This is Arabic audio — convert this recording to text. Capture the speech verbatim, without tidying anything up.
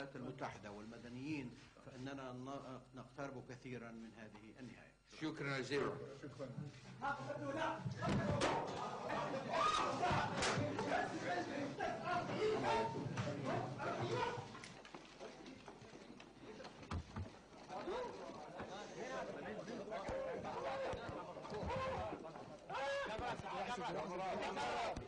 الولايات المتحدة والمدنيين فإننا نقترب كثيرا من هذه النهاية. شكرا جزيلا. شكرا. لا بأس.